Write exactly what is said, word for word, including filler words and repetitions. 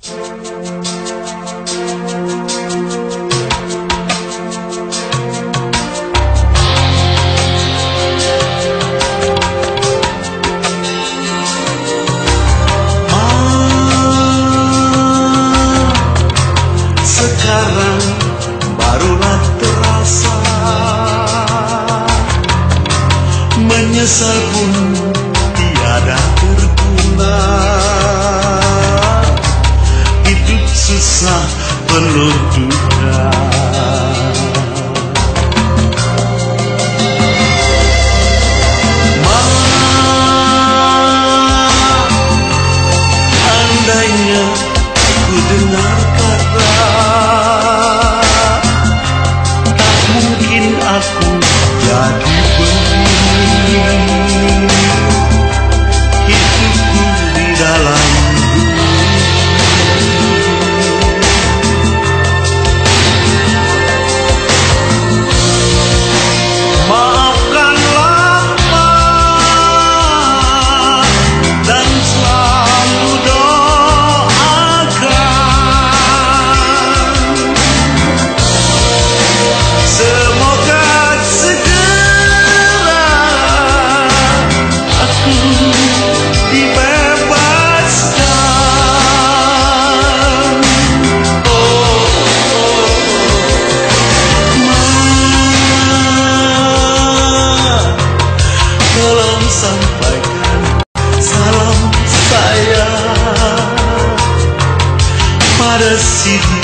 Sekarang barulah terasa, menyesal pun tiada berguna. Hidup susah penuh duka. Andainya ku dengar kata, tak mungkin aku jadi begini. Hidupku di dalam maafkanlah Pak, dan selalu doakan semoga segera aku dibebaskan. Oh, Ma, tolong sampaikan salam saya pada Siti